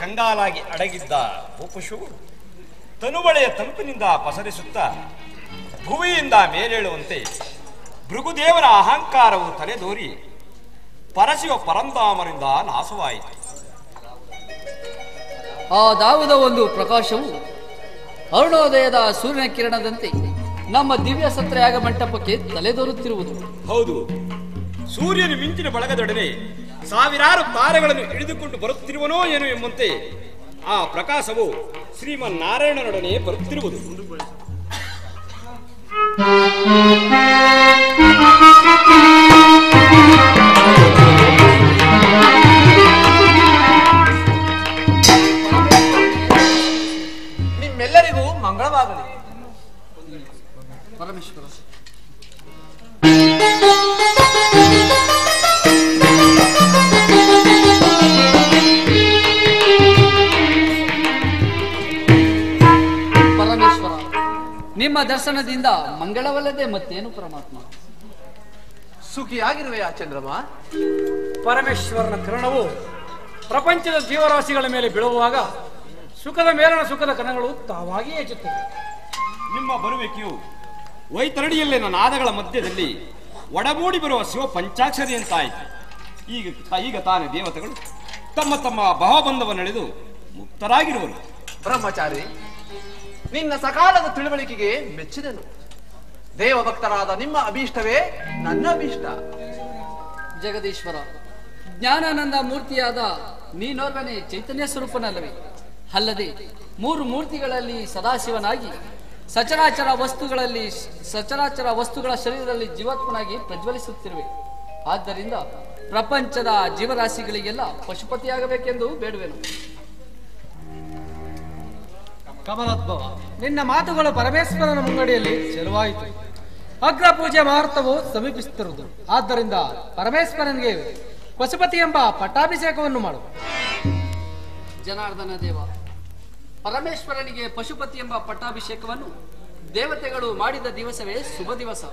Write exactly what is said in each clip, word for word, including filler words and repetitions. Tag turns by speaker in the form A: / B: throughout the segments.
A: ಕಂಗಾಲಾಗಿ ಅಡಗಿದ್ದ ಭೂಪಶು ತನುಬಳೆಯ ತಂಪಿನಿಂದ ಪಸರಿಸುತ್ತ ಭುವಿಯಿಂದ ಮೇಲೇಳುವಂತೆ ಭೃಗುದೇವರ ಅಹಂಕಾರವು ತಲೆದೋರಿ ಪರಶಿವ ಪರಂಧಾಮರಿಂದ ನಾಶವಾಯಿತು.
B: ಆ ದಾವದ ಒಂದು ಪ್ರಕಾಶವು ಅರುಣೋದಯದ ಸೂರ್ಯನ ಕಿರಣದಂತೆ ನಮ್ಮ ದಿವ್ಯ ಸತ್ರಯಾಗ ಮಂಟಪಕ್ಕೆ ತಲೆದೋರುತ್ತಿರುವುದು.
A: ಹೌದು, ಸೂರ್ಯನು ಮಿಂಚಿನ ಬಳಗದೊಡನೆ ಸಾವಿರಾರು ತಾರೆಗಳನ್ನು ಹಿಡಿದುಕೊಂಡು ಬರುತ್ತಿರುವನೋ ಏನು ಎಂಬಂತೆ ಆ ಪ್ರಕಾಶವು ಶ್ರೀಮನ್ನಾರಾಯಣನೊಡನೆ ಬರುತ್ತಿರುವುದು.
C: ನಿಮ್ಮೆಲ್ಲರಿಗೂ ಮಂಗಳವಾಗಲಿ.
B: ಪರಮೇಶ್ವರ, ಪರಮೇಶ್ವರ, ನಿಮ್ಮ ದರ್ಶನದಿಂದ ಮಂಗಳವಲ್ಲದೆ ಮತ್ತೇನು ಪರಮಾತ್ಮ?
C: ಸುಖಿಯಾಗಿರುವೆಯಾ ಚಂದ್ರಮ?
D: ಪರಮೇಶ್ವರನ ಕಿರಣವು ಪ್ರಪಂಚದ ಜೀವರಾಶಿಗಳ ಮೇಲೆ ಬೀಳುವಾಗ ಸುಖದ ಮೇಲನ ಸುಖದ ಕಣಗಳು ತಾವಾಗಿಯೇ ಹೆಚ್ಚುತ್ತವೆ.
A: ನಿಮ್ಮ ಬರುವಿಕೆಯು ವೈತರಣಿಯಲ್ಲಿನ ನಾದಗಳ ಮಧ್ಯದಲ್ಲಿ ಒಡಗೂಡಿ ಬರುವ ಶಿವ ಪಂಚಾಕ್ಷರಿಯಂತಾಯಿತು. ಈಗ ಈಗ ತಾನೇ ದೇವತೆಗಳು ತಮ್ಮ ತಮ್ಮ ಭಾವಬಂಧವನ್ನೆಳೆದು ಮುಕ್ತರಾಗಿರುವರು.
C: ಬ್ರಹ್ಮಚಾರಿ, ನಿನ್ನ ಸಕಾಲದ ತಿಳುವಳಿಕೆಗೆ ಮೆಚ್ಚಿದನು. ದೇವಭಕ್ತರಾದ ನಿಮ್ಮ ಅಭೀಷ್ಟವೇ ನನ್ನ ಅಭೀಷ್ಟ.
B: ಜಗದೀಶ್ವರ, ಜ್ಞಾನಾನಂದ ಮೂರ್ತಿಯಾದ ನೀನೋರ್ವನೇ ಚೈತನ್ಯ ಸ್ವರೂಪನಲ್ಲವೇ? ಅಲ್ಲದೆ ಮೂರು ಮೂರ್ತಿಗಳಲ್ಲಿ ಸದಾಶಿವನಾಗಿ ಸಚರಾಚರ ವಸ್ತುಗಳಲ್ಲಿ ಸಚರಾಚರ ವಸ್ತುಗಳ ಶರೀರದಲ್ಲಿ ಜೀವಾತ್ಮನಾಗಿ ಪ್ರಜ್ವಲಿಸುತ್ತಿರುವೆ. ಆದ್ದರಿಂದ ಪ್ರಪಂಚದ ಜೀವರಾಶಿಗಳಿಗೆಲ್ಲ ಪಶುಪತಿಯಾಗಬೇಕೆಂದು ಬೇಡುವೆನು.
D: ಕಮಲೋದ್ಭವ, ನಿನ್ನ ಮಾತುಗಳು ಪರಮೇಶ್ವರನ ಮುಂಗಡಿಯಲ್ಲಿ ಚೆಲುವಾಯಿತು. ಅಗ್ರ ಪೂಜೆ ಮುಹೂರ್ತವು ಸಮೀಪಿಸುತ್ತಿರುವುದು. ಆದ್ದರಿಂದ ಪರಮೇಶ್ವರನಿಗೆ ಪಶುಪತಿ ಎಂಬ ಪಟ್ಟಾಭಿಷೇಕವನ್ನು ಮಾಡು.
B: ಜನಾರ್ದನ ದೇವ, ಪರಮೇಶ್ವರನಿಗೆ ಪಶುಪತಿ ಎಂಬ ಪಟ್ಟಾಭಿಷೇಕವನ್ನು ದೇವತೆಗಳು ಮಾಡಿದ ದಿವಸವೇ ಶುಭ ದಿವಸ.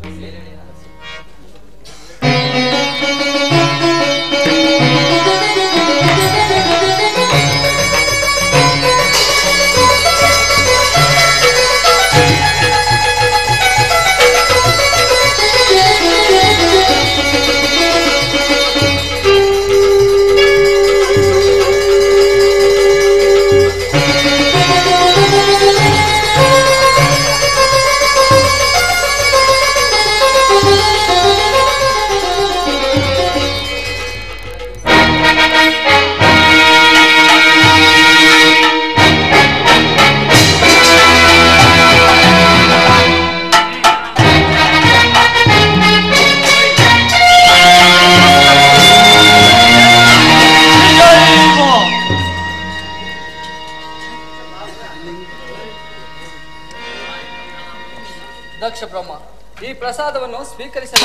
B: ದಕ್ಷ ಬ್ರಹ್ಮ, ಈ ಪ್ರಸಾದವನ್ನು ಸ್ವೀಕರಿಸಲು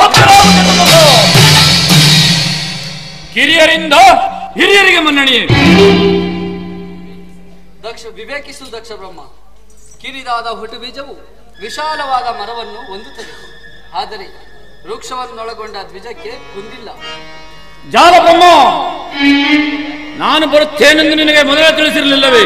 A: ಕಿರಿಯರಿಂದ ಹಿರಿಯರಿಗೆ ಮನ್ನಣೆಯೇ.
B: ದಕ್ಷ ವಿವೇಕಿಸು ದಕ್ಷ ಬ್ರಹ್ಮ. ಕಿರಿದಾದ ಹುಟ್ಟು ಬೀಜವು ವಿಶಾಲವಾದ ಮರವನ್ನು ಹೊಂದುತ್ತದೆ, ಆದರೆ ವೃಕ್ಷವನ್ನೊಳಗೊಂಡ ದ್ವಿಜಕ್ಕೆ ಕುಂದಿಲ್ಲ.
A: ಜಾಲ ಬ್ರಹ್ಮ, ನಾನು ಬರುತ್ತೇನೆಂದು ನಿನಗೆ ಮೊದಲೇ ತಿಳಿಸಿರಲಿಲ್ಲವೇ?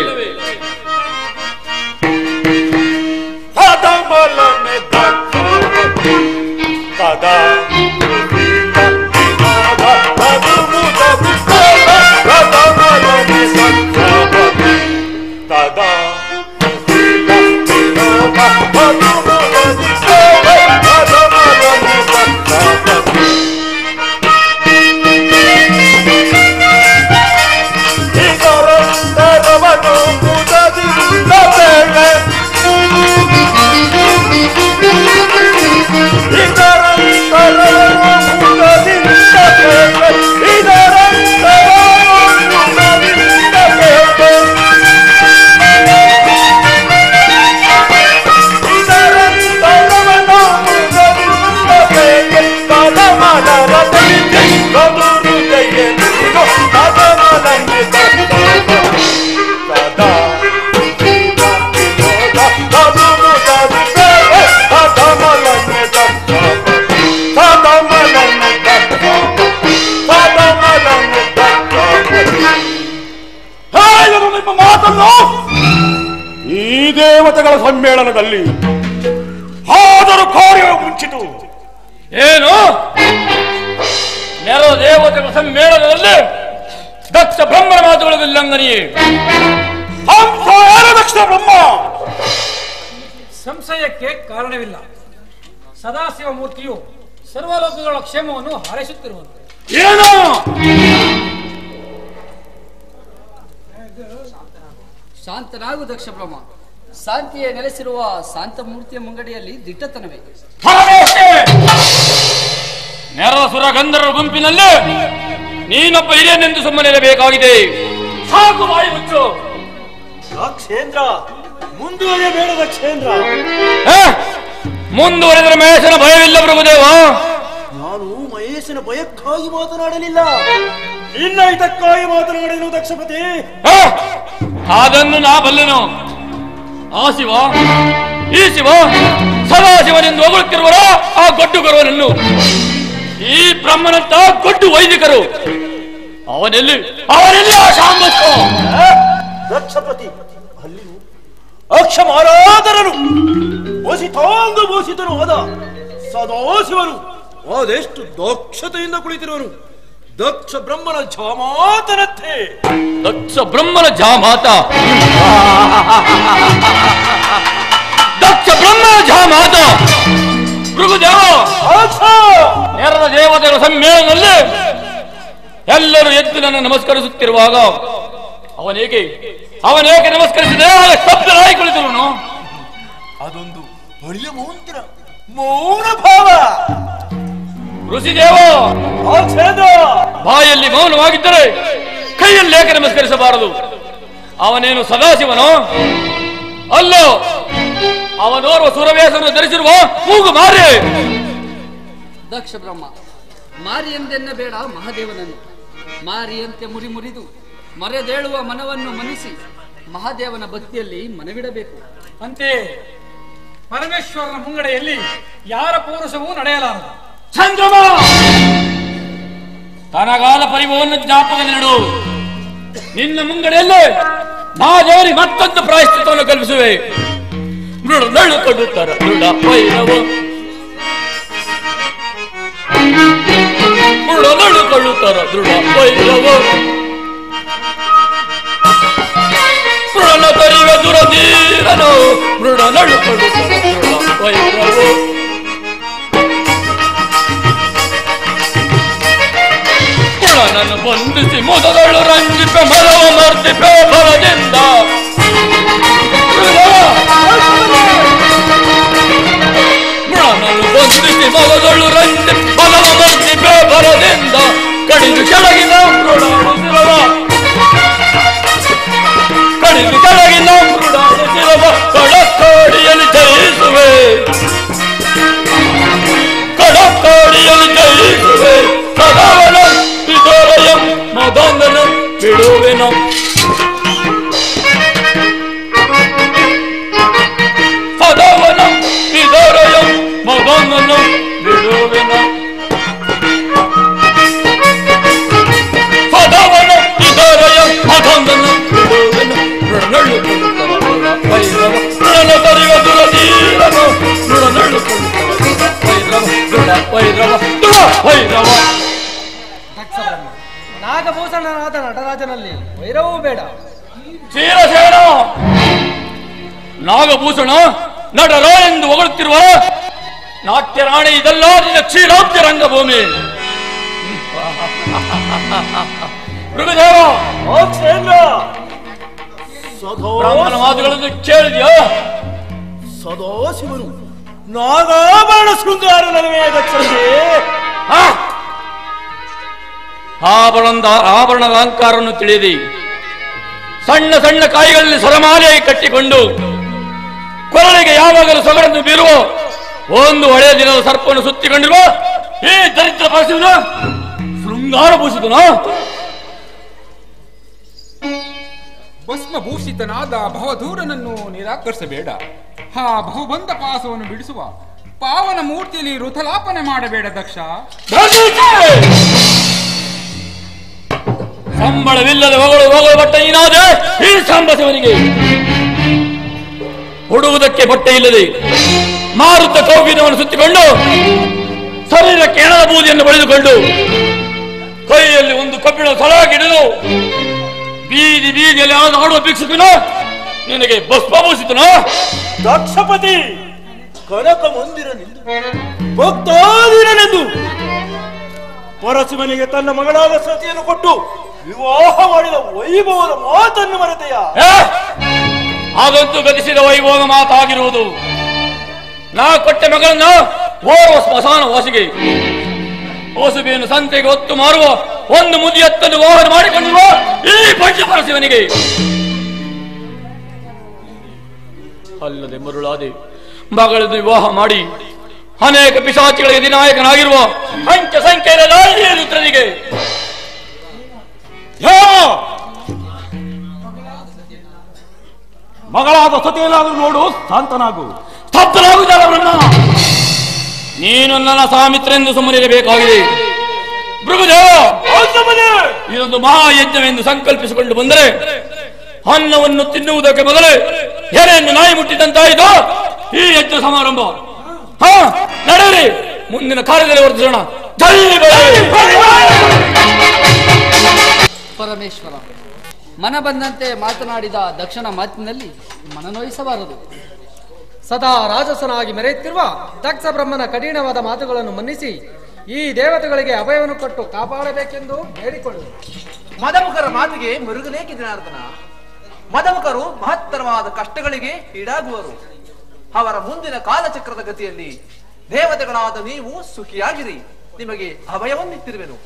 E: Thank you.
A: ನಿಮ್ಮ ಮಾತನ್ನು ಈ ದೇವತೆಗಳ ಸಮ್ಮೇಳನದಲ್ಲಿ ಆದರೂ ಕಾರ್ಯವು ಮುಂಚಿತು. ಏನು ನೆರ ದೇವತೆಗಳ ಸಮ್ಮೇಳನದಲ್ಲಿ ದಕ್ಷ ಬ್ರಹ್ಮನ ಮಾತುಗಳ ಉಲ್ಲಂಘನೆಯೇ? ಹಂಸ ಯಾರ ದಕ್ಷ ಬ್ರಹ್ಮ?
D: ಸಂಶಯಕ್ಕೆ ಕಾರಣವಿಲ್ಲ. ಸದಾಶಿವ ಮೂರ್ತಿಯು ಸರ್ವಲೋಕಗಳ ಕ್ಷೇಮವನ್ನು ಹಾರೈಸುತ್ತಿರುವಂತೆ.
A: ಏನು
B: ಶಾಂತನಾಗು ದಕ್ಷ ಬ್ರಹ್ಮ. ಶಾಂತಿಯೇ ನೆಲೆಸಿರುವ ಶಾಂತ ಮೂರ್ತಿಯ ಮುಂಗಡಿಯಲ್ಲಿ ದಿಟ್ಟತನವೇ.
A: ನೆರಸುರ ಗಂಧರ್ವ ಗುಂಪಿನಲ್ಲಿ ನೀನೊಬ್ಬ ಹಿರಿಯನೆಂದು ಸುಮ್ಮನಿರಬೇಕಾಗಿದೆ. ಸಾಕು ಬಾಯಿ ಮುಚ್ಚು.
E: ದಕ್ಷೇಂದ್ರ ಮುಂದುವರಿಯಬೇಡ ದಕ್ಷೇಂದ್ರ.
A: ಮುಂದುವರೆದರೆ ಮಹೇಶನ ಭಯವಿಲ್ಲ ಪ್ರಭುದೇವ.
E: ನಾನು ಮಹೇಶನ ಭಯಕ್ಕಾಗಿ ಮಾತನಾಡಲಿಲ್ಲ, ನಿನ್ನ ಹಿತಕ್ಕಾಗಿ ಮಾತನಾಡಿದನು ದಕ್ಷಪತಿ.
A: ಅದನ್ನು ನಾ ಬಲ್ಲೆನು. ಆ ಶಿವ ಈ ಶಿವ ಸದಾಶಿವನೆಂದು ಹೊಗಳುತ್ತಿರುವರ ಆ ಗೊಡ್ಡು ಗರುವನನ್ನು, ಈ ಬ್ರಹ್ಮನಂತ ಗೊಡ್ಡು ವೈದಿಕರು ಅವನೆಲ್ಲಿ ಅವನೆಲ್ಲಿ ಆ ಶಾಂಬಸ್ಕೋ
E: ದಕ್ಷಪತಿ ಅಲ್ಲಿಯೂ ಅಕ್ಷಮಾರಾಧರನು ಬೋಸಿತಾಂಗ ಬೋಸಿತನು ಆದ ಸದಾಶಿವನು ಅದೆಷ್ಟು ದಕ್ಷತೆಯಿಂದ ಕುಳಿತಿರುವನು. ದಕ್ಷ ಬ್ರಹ್ಮನ ಜಾಮಾತನತ್ತೆ.
A: ದಕ್ಷ ಬ್ರಹ್ಮನ ಜಾಮಾತ ದಕ್ಷ ಬ್ರಹ್ಮನ ಜಾಮಾತ ಭೃಗುದೇವ ನೆರದ ದೇವತೆಗಳ ಸಮ್ಮೇಳನದಲ್ಲಿ ಎಲ್ಲರೂ ಎದ್ದು ನನ್ನ ನಮಸ್ಕರಿಸುತ್ತಿರುವಾಗ ಅವನೇಕೆ ಅವನೇಕೆ ನಮಸ್ಕರಿಸಿದೆ ಸ್ತಬ್ಧರಾಗಿ ಕುಳಿತನು.
E: ಅದೊಂದು ಒಳ್ಳೆಯ ಮೌಂತರ ಮೌನ ಭಾವ.
A: ಋಷಿದೇವ ಬಾಯಲ್ಲಿ ಮೌನವಾಗಿದ್ದರೆ ಕೈಯಲ್ಲಿ ಏಕೆ ನಮಸ್ಕರಿಸಬಾರದು? ಅವನೇನು ಸದಾಶಿವನೋ? ಅಲ್ಲೋ, ಅವನೋರ್ವ ಸುರವೇಶವನ್ನು ಧರಿಸಿರುವ ಮೂಗು ಮಾರಿ.
B: ದಕ್ಷ ಬ್ರಹ್ಮ, ಮಾರಿ ಎಂದೆನ್ನಬೇಡ ಮಹಾದೇವನನ್ನು. ಮಾರಿಯಂತೆ ಮುರಿ ಮುರಿದು ಮರೆದೇಳುವ ಮನವನ್ನು ಮನಿಸಿ ಮಹಾದೇವನ ಭಕ್ತಿಯಲ್ಲಿ ಮನವಿಡಬೇಕು.
D: ಅಂತೆ ಪರಮೇಶ್ವರನ ಮುಂಗಡೆಯಲ್ಲಿ ಯಾರ ಪೌರುಷವೂ ನಡೆಯಲಾರದು.
A: ಚಂದ್ರಮ ತನಗಾಲ ಪರಿವವನ್ನು ಜ್ಞಾಪಕ ನೀಡು. ನಿನ್ನ ಮುಂಗಡೆಯಲ್ಲೇ ನಾ ದೇವರಿ ಮತ್ತೊಂದು ಪ್ರಾಯಶ್ಚಿತ್ತವನ್ನು ಕಲ್ಪಿಸುವೆ. ಮೃಡು ನಳು ಕೊಡುತ್ತಾರೆ ಮೃಡ ವೈರವು ಮೃಡು ನಳು ಕೊಳ್ಳುತ್ತಾರೆ ದೃಢ ವೈರವು ಮೃಡನ ತರಿವ ದುರದೀರನು ಮೃಡ ನಳು ಕೊಡುತ್ತಾರೆ ದೃಢ ವೈರವು ನಾನು ಬಂಧಿಸಿ ಮೊದಲು ರಂಜಿಪೆ ಮರವ ಮರ್ತಿಪೆ ಬರದಿಂದ ನಾನು ಬಂಧಿಸಿ ಮೊದಲು ರಂಜಿ ಮರವ ಮರ್ತಿಪೆ ಬರದಿಂದ ಕಡಿದು ಕೆಳಗಿನ ಮೃಡಾಡುತ್ತಿರವ ಕಡಿದು ಕೆಳಗಿನ ಮೃಡಾಡುತ್ತಿರವ ಕಡಕೋಡಿಯಲ್ಲಿ ಜಯಿಸುವೆ ಕಡಕೋಡಿಯಲ್ಲಿ ಜಯಿಸುವೆ ಸದಾವನ ವಿದೋರಯಂ ಮದೊಂದನು ಬಿಡುವೆನು ಸದಾವನ ವಿದೋರಯಂ ಮದೊಂದನು ಬಿಡುವೆನು ಸದಾವನ ವಿದೋರಯಂ ಮದೊಂದನು ಬಿಡುವೆನು ಮೃಡನಳ್ಳು ವೈರವ ಮೃಡನ ತರಿವ ದುರದೀರನು ಮೃಡನಳ್ಳು ವೈರವ ಮೃಡ ವೈರವ ದುರ ವೈರವ.
D: ನಾಗಭೂಷಣನಾದ ನಟರಾಜನಲ್ಲಿ ವೈರವೂ ಬೇಡ.
A: ಕ್ಷೀರಸೇನ ನಾಗಭೂಷಣ ನಟರ ಎಂದು ಹೊಗಳುತ್ತಿರುವ ನಾಟ್ಯ ರಾಣಿ ಇದೆಲ್ಲ ನಿನ್ನ ಕ್ಷೀರಾಬ್ಜ ರಂಗಭೂಮಿ. ಮೃಗದೇವ ಬ್ರಾಹ್ಮಣ ಮಾತುಗಳನ್ನು ಕೇಳಿದ್ಯಾ?
E: ಸದಾಶಿವನು ನಾಗಾಭರಣ ಶೃಂಗಾರ ನಡುವೆ ದಕ್ಷತೆ
A: ಆಭರಣದ ಆಭರಣದ ಅಲಂಕಾರವನ್ನು ತಿಳಿದಿ ಸಣ್ಣ ಸಣ್ಣ ಕಾಯಿಗಳಲ್ಲಿ ಸರಮಾಲೆಯಾಗಿ ಕಟ್ಟಿಕೊಂಡು ಕೊರಳಿಗೆ ಯಾವಾಗಲೂ ಸೊಗಡನ್ನು ಬೀರುವ ಒಂದು ಹಳೆಯ ದಿನದ ಸರ್ಪವನ್ನು ಸುತ್ತಿಕೊಂಡಿರುವ ಈ ದರಿದ್ರ ಪರಶಿವನ ಶೃಂಗಾರ ಭೂಷಿತನ
F: ಭಸ್ಮಭೂಷಿತನಾದ ಭವಧೂರನನ್ನು ನಿರಾಕರಿಸಬೇಡ. ಆ ಬಹುಬಂಧ ಪಾಸವನ್ನು ಬಿಡಿಸುವ ಪಾವನ ಮೂರ್ತಿಯಲ್ಲಿ ಋತಲಾಪನೆ ಮಾಡಬೇಡ ದಕ್ಷ.
A: ಸಂಬಳವಿಲ್ಲದೆ ಹೊಗಳು ಹೋಗುವ ಬಟ್ಟ ನೀನಾದೆ ಈ ಸಾಂಬಶಿವನಿಗೆ ಉಡುವುದಕ್ಕೆ ಬಟ್ಟೆ ಇಲ್ಲದೆ ಮಾರುತ ಕೌಗಿನವನ್ನು ಸುತ್ತಿಕೊಂಡು ಶರೀರಕ್ಕೆ ಎಣದ ಬೂದಿಯನ್ನು ಬಳಿದುಕೊಂಡು ಕೈಯಲ್ಲಿ ಒಂದು ಕಬ್ಬಿಣ ಸಳಾಗಿಡಲು ಬೀದಿ ಬೀದಿಯಲ್ಲಿ ಆಡುವ ಭಿಕ್ಷುಕನು ನಿನಗೆ ಭಸ್ಮಭೂಷಿತನ.
E: ದಕ್ಷಪತಿ ಕನಕ ಮಂದಿರನೆಂದು ಭಕ್ತಾದಿರನೆಂದು ಪರಶಿವನಿಗೆ ತನ್ನ ಮಗಳಾದ ಸತಿಯನ್ನು ಕೊಟ್ಟು ವಿವಾಹ ಮಾಡಿದ ವೈಭವದ ಮಾತನ್ನು ಮರೆತೆಯ?
A: ಅದಂತೂ ಗತಿಸಿದ ವೈಭವದ ಮಾತಾಗಿರುವುದು. ನಾ ಕೊಟ್ಟ ಮಗಳನ್ನ ಓರ್ವ ಸ್ಮಶಾನ ವಾಸಿಗೆ ಹೊಸಬೇನು ಸಂತೆಗೆ ಹೊತ್ತು ಮಾರುವ ಒಂದು ಮುದಿಯತ್ತನ್ನು ವಾಹನ ಮಾಡಿಕೊಂಡಿರುವ ಈ ಪಂಚ ಪರಶಿವನಿಗೆ ಅಲ್ಲದೆ ಮರುಳಾದೆ ಮಗಳನ್ನು ವಿವಾಹ ಮಾಡಿ ಅನೇಕ ಪಿಶಾಚಿಗಳಿಗೆ ವಿನಾಯಕನಾಗಿರುವ ಪಂಚ ಸಂಖ್ಯೆಯ ರುದ್ರನಿಗೆ
E: ಮಗಳಾದ ಸತಿಯಲ್ಲಾದರೂ ನೋಡು, ಶಾಂತನಾಗು.
A: ಸ್ತಬ್ಧನಾಗುವುದಲ್ಲ ಬ್ರಹ್ಮ. ನೀನು ನನ್ನ ಸಾಮಿತ್ರೆಂದು ಸುಮ್ಮನಿರಬೇಕಾಗಿದೆ. ಭೃಗುದೇವ, ಇದೊಂದು ಮಹಾಯಜ್ಞವೆಂದು ಸಂಕಲ್ಪಿಸಿಕೊಂಡು ಬಂದರೆ ಅನ್ನವನ್ನು ತಿನ್ನುವುದಕ್ಕೆ ಮೊದಲೇ ಎರೆಯನ್ನು ನಾಯಿ ಮುಟ್ಟಿದಂತಾಯಿತು ಈ ಯಜ್ಞ ಸಮಾರಂಭ. ಹಾ, ನಡೆಯಿರಿ, ಮುಂದಿನ ಕಾರ್ಯದಲ್ಲಿ ವರ್ತಿಸೋಣ.
B: ಪರಮೇಶ್ವರ, ಮನ ಬಂದಂತೆ ಮಾತನಾಡಿದ ದಕ್ಷನ ಮಾತಿನಲ್ಲಿ ಮನನೋಯಿಸಬಾರದು.
D: ಸದಾ ರಾಜಸನಾಗಿ ಮೆರೆಯುತ್ತಿರುವ ದಕ್ಷ ಬ್ರಹ್ಮನ ಕಠಿಣವಾದ ಮಾತುಗಳನ್ನು ಮನ್ನಿಸಿ ಈ ದೇವತೆಗಳಿಗೆ ಅಭಯವನ್ನು ಕೊಟ್ಟು ಕಾಪಾಡಬೇಕೆಂದು ಹೇಳಿಕೊಳ್ಳು.
C: ಮದಮುಖರ ಮಾತಿಗೆ ಮರುಗಲೇಕೆ ಜನಾರ್ದನ. ಮದಮುಖರು ಮಹತ್ತರವಾದ ಕಷ್ಟಗಳಿಗೆ ಈಡಾಗುವರು. ಅವರ ಮುಂದಿನ ಕಾಲಚಕ್ರದ ಗತಿಯಲ್ಲಿ ದೇವತೆಗಳಾದ ನೀವು ಸುಖಿಯಾಗಿರಿ. ನಿಮಗೆ ಅಭಯವನ್ನಿತ್ತಿರುವೆನು.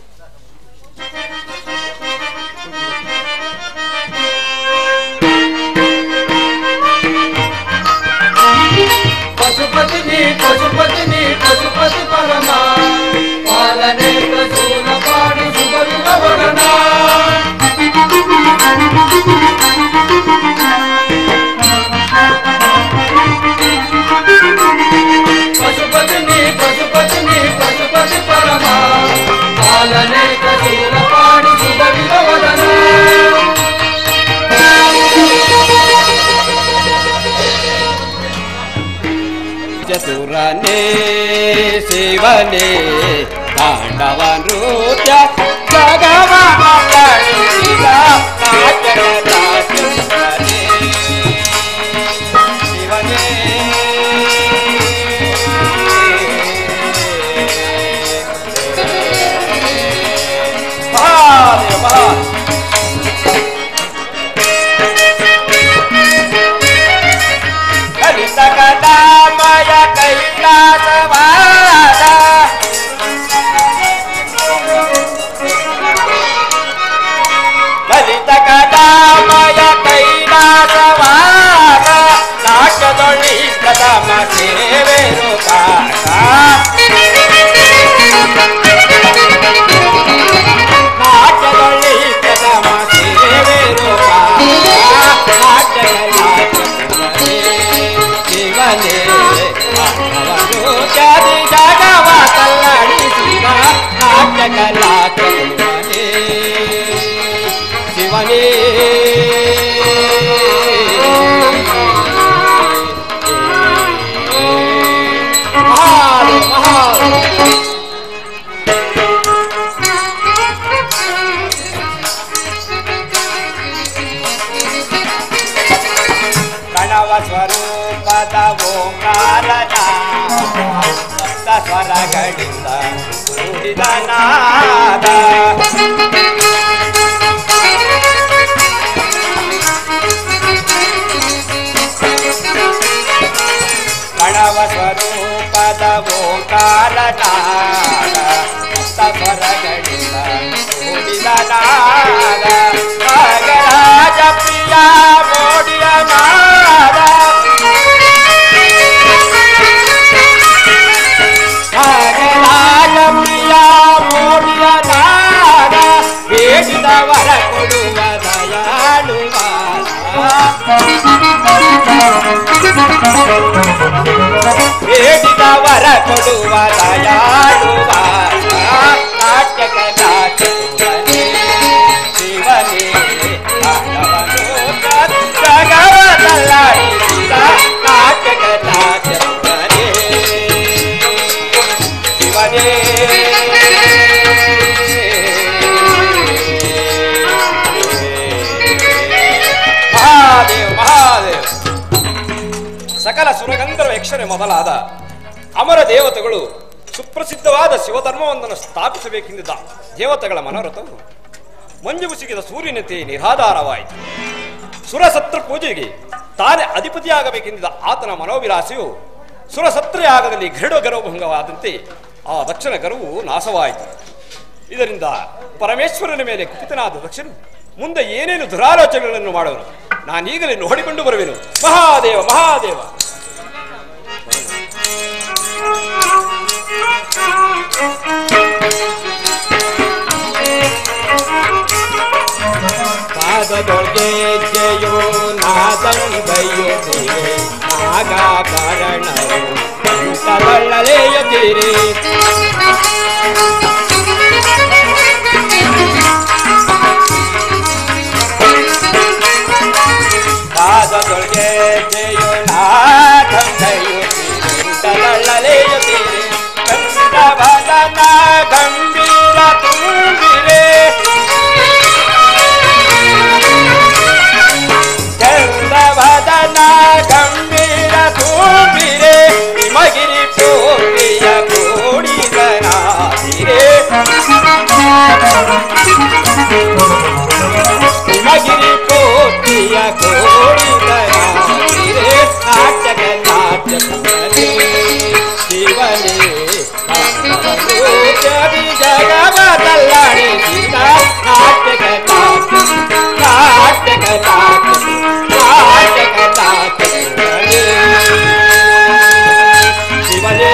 G: ಪಶುಪತಿನಿ ಪಶುಪತಿನಿ ಪಶುಪತಿ ಪರಮ ಪಾಲನೆ ಪ್ರಚೂರ ಪಾಡಿ ಸುಬಲಿನ ವರನ ಪಶುಪತಿನಿ ಪಶುಪತಿನಿ ಪಶುಪತಿ ಪರಮ ಪಾಲನೆ ಪ್ರಚೂರ ಪಾಡಿ ಸುಬಲಿನ ವರನ ಚತುರನೇ ಶಿವನೇ ತಾಂಡವ ನೃತ್ಯ ಜಗವ ಶಿವನೇ ಕಲಿತಕದಾಮಯ ಕೈಲಾಸವಾದ ಲಲಿತಕದಾಮಯ ಕೈಲಾಸವಾದ ನಾಟ್ಯದೊಳಿ ಪ್ರಥಮ ಸೇವೆ ರೂಪಾದ ನಾಟ್ಯದೊಳಿ ಪ್ರಥಮ ಸೇವೆ ರೂಪಾದ ನಾಟ್ಯದಲ್ಲಿ ಶಿವನೇ ಅವನು ಜಾತಿ ಜಾಗವ ಕಲ್ಲಡಿಸಿದ ನಾಟ್ಯ ಕಲಾ ಕರುವನೇ ಶಿವನೇ ಮಹಾನ್ ಮಹಾನ್ ಪ್ರಣವ ಸ್ವರೂಪದ ಓಂಕಾರನ ಸಪ್ತ ಸ್ವರಗಳಿಂದ ಕೂಡಿದ ನಾದ ಪ್ರಣವ ಸ್ವರೂಪದ ಓಂಕಾರನ ಸಪ್ತ ಸ್ವರಗಳಿಂದ ಕೂಡಿದ ನಾದ ನಾಗರಾಜ ಪ್ರಿಯ ಮೋಡಿಯ ನಾದ ನಾಗರಾಜ ಪ್ರಿಯ ಮೋಡಿಯ ನಾದ ಬೇಡಿದವರ ಕೊಡುವ ದಯಾಳುವ ಬೇಡಿದವರ ಕೊಡುವ ದಯಾಳುವ ನಾಟ್ಯ ಕಲಾ ಶಿವನೇ ಶಿವನೇ ಸಕಲ ಸುರಗಂಧರ್ವ ಯಕ್ಷಣೆ ಮೊದಲಾದ ಅಮರ ದೇವತೆಗಳು ಸುಪ್ರಸಿದ್ಧವಾದ ಶಿವಧರ್ಮವೊಂದನ್ನು ಸ್ಥಾಪಿಸಬೇಕೆಂದಿದ್ದ ದೇವತೆಗಳ ಮನೋರಥವು ಮಂಜು ಮುಸುಕಿದ ಸೂರ್ಯನಂತೆ ನಿರಾಧಾರವಾಯಿತು. ಸುರಸತ್ರ ಪೂಜೆಗೆ ತಾನೇ ಅಧಿಪತಿಯಾಗಬೇಕೆಂದಿದ್ದ ಆತನ ಮನೋವಿಲಾಸೆಯು ಸುರಸತ್ರ ಯಾಗದಲ್ಲಿ ಗರುಡ ಗರ್ವಭಂಗವಾದಂತೆ ಆ ದಕ್ಷನ ಗರ್ವವು ನಾಶವಾಯಿತು. ಇದರಿಂದ ಪರಮೇಶ್ವರನ ಮೇಲೆ ಕುಪಿತನಾದ ದಕ್ಷನು ಮುಂದೆ ಏನೇನು ದುರಾಲೋಚನೆಗಳನ್ನು ಮಾಡುವನು ನಾನೀಗಲೇ ನೋಡಿಕೊಂಡು ಬರುವೆನು. ಮಹಾದೇವ ಮಹಾದೇವ.
H: ಪಾದದೊಳಗೆ ಜಯೋ ನಾದಂಗಯ್ಯುತ್ತೀರೆ ನಾಗಾಭರಣವು ಕಂಠದೊಳ್ಳಲೆಯುತ್ತೀರೆ ಪಾದದೊಳಗೆ ಜಯೋ ನಾದಂಗಯ್ಯುತ್ತೀರೆ ಕಂಠದೊಳ್ಳಲೆಯುತ್ತೀರೆ ಕಂಠವದನ ಗಂಭೀರ ತುಂಬಿರೆ ಚಂದವದನ ಗಂಭೀರ ತುಂಬಿರೆ ಹಿಮಗಿರಿ ಪೂರ್ತಿಯ ಕೋಡಿಗನಾದಿರೆ ಹಿಮಗಿರಿ ಪೂರ್ತಿಯ ಕೋಡಿಗನಾದಿರೆ ನಾಟ್ಯಕ ನಾಟ್ಯ ಶಿವನೇ ರೂಪಿ ಜಗವದಲ್ಲಾಡಿ ನಾಟ್ಯಕ ನಾಟ್ಯ ನಾಟ್ಯಕ ನಾಟ್ಯ ಶಿವನೇ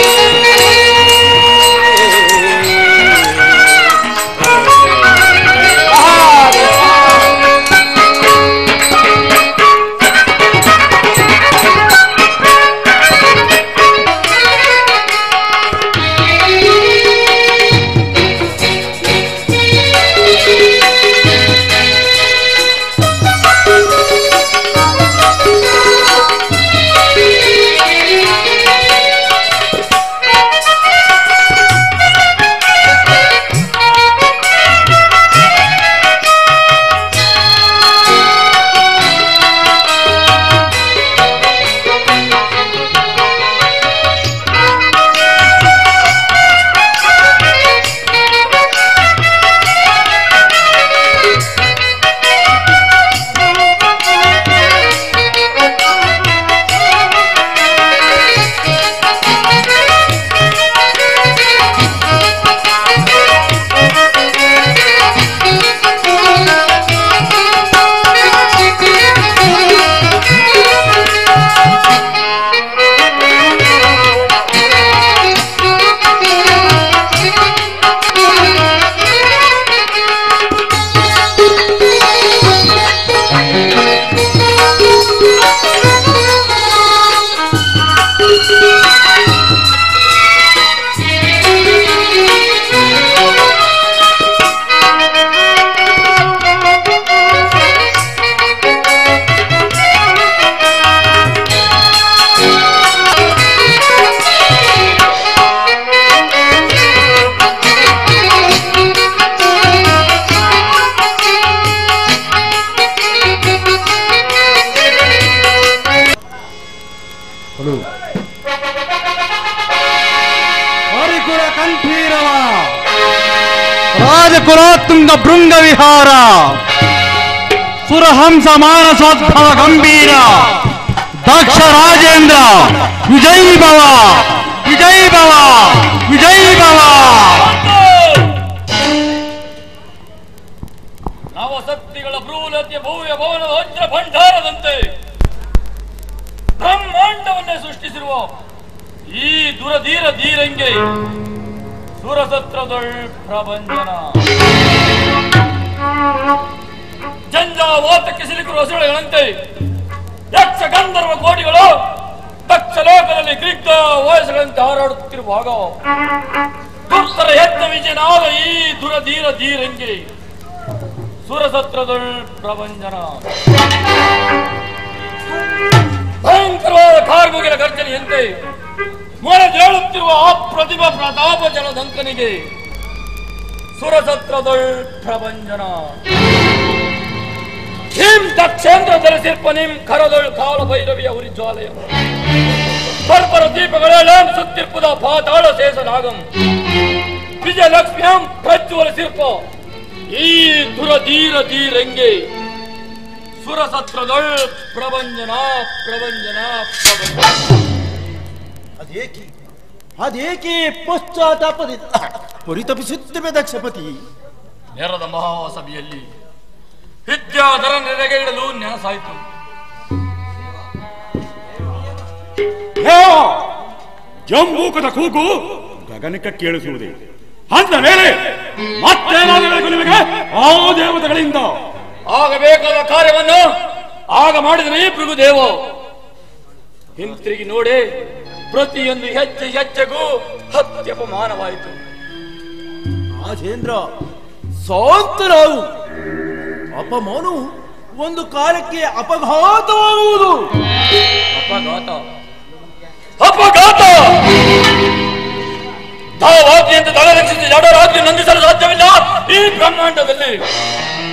I: ರಾಜಕುಲಾತುಂಗ ಭೃಂಗ ವಿಹಾರ ಸುರಹಂಸ ಮಾನಸೋದ್ಭವ ಗಂಭೀರ ದಕ್ಷ ರಾಜೇಂದ್ರ ವಿಜಯ್ ಭವ ವಿಜಯ್ ಭವ ವಿಜಯ್ ಭವ.
A: ನವಸಕ್ತಿಗಳ ಭ್ರೂಲತೆ ಭವ್ಯ ಭವನದ ವಜ್ರ ಭಂಡಾರದಂತೆ ಬ್ರಹ್ಮಾಂಡವನ್ನೇ ಸೃಷ್ಟಿಸಿರುವ ಈ ದುರಧೀರ ಧೀರಂಗೆ ಸುರಸತ್ರದೊಳ್ ಪ್ರಭಂಜನ ಜಂಜಾವಾತಕ್ಕೆ ಸಿಲುಕಿರುವ ಹಸುಳೆಗಳಂತೆ ಯಕ್ಷ ಗಂಧರ್ವ ಕೋಟಿಗಳು ದಕ್ಷ ಲೋಕದಲ್ಲಿ ಗ್ರೀಗ್ಧ ವಯಸ್ಸುಗಳಂತೆ ಹಾರಾಡುತ್ತಿರುವಾಗ ದುರ್ತರ ಯಜ್ಞ ವಿಜಯನಾದ ಈ ದುರಧೀರ ಧೀರಂಗೆ ಸುರಸತ್ರದೊಳ್ ಪ್ರಭಂಜನ ಭಯಂಕರವಾದ ಕಾರ್ಮುಗಿಲ ಗರ್ಜನೆಯಂತೆ ಮೊರೆದೇಳುತ್ತಿರುವ ಆ ಪ್ರತಿಭಾ ಪ್ರತಾಪ ಜಲದಂಕನಿಗೆ ಸುರಸತ್ರದೊಳ್ ಪ್ರಭಂಜನ ಹಿಂ ದಕ್ಷೇಂದ್ರ ಧರಿಸಿರ್ಪ ನಿಂ ಕರದೊಳು ಕಾಲ ಭೈರವಿಯ ಉರಿ ಜ್ವಾಲಯ ಪರ್ಪರ ದೀಪಗಳೆಲ್ಲ ಸುತ್ತಿರ್ಪುದ ಪಾತಾಳ ಶೇಷನಾಗಂ ವಿಜಯಲಕ್ಷ್ಮಿಯಂ ಪ್ರಜ್ವಲ ಶಿಲ್ಪ ಈ ದುರಧೀರ ಧೀರಂಗೆ ಸುರಸತ್ರದೊಳ್ ಪ್ರಭಂಜನ ಪ್ರಭಂಜನ ಪ್ರಭಂಜನ.
E: ಅದೇಕೆ ಅದೇಕೆ ಪಶ್ಚಾತ್ತಾಪದಿಂದ ಪರಿತಪಿಸುತ್ತವೆ ದಕ್ಷಪತಿ?
A: ನೆರದ ಮಹಾಸಭೆಯಲ್ಲಿ ವಿದ್ಯಾಧರ ನೆರೆಗಿಡಲು ನೆನಸಾಯಿತು.
J: ಜಂಬೂಕದ ಕೂಗು ಗಗನಕ್ಕೆ ಕೇಳಿಸುವುದೇ? ಅಂದ ಮೇಲೆ ಮತ್ತೇನಾಗಬೇಕು ನಿಮಗೆ ಆ ದೇವತೆಗಳಿಂದ?
A: ಆಗಬೇಕಾದ ಕಾರ್ಯವನ್ನು ಆಗ ಮಾಡಿದರೆ ಭೃಗುದೇವ ಹಿಂತಿರುಗಿ ನೋಡಿ ಪ್ರತಿಯೊಂದು ಹೆಜ್ಜೆ ಹೆಜ್ಜೆಗೂ ಅತ್ಯಪಮಾನವಾಯಿತು.
E: ರಾಜೇಂದ್ರ ಶಾಂತರಾವು. ಅಪಮಾನು ಒಂದು ಕಾಲಕ್ಕೆ ಅಪಘಾತವಾಗುವುದು.
A: ಅಪಘಾತ ಅಪಘಾತ ತಾವಾಜ್ಞೆಯಿಂದ ತಲೆ ರಕ್ಷಿಸಿ ಜಡರಾಜ್ಞೆ ನಂದಿಸಲು ಸಾಧ್ಯವಿಲ್ಲ ಈ ಬ್ರಹ್ಮಾಂಡದಲ್ಲಿ.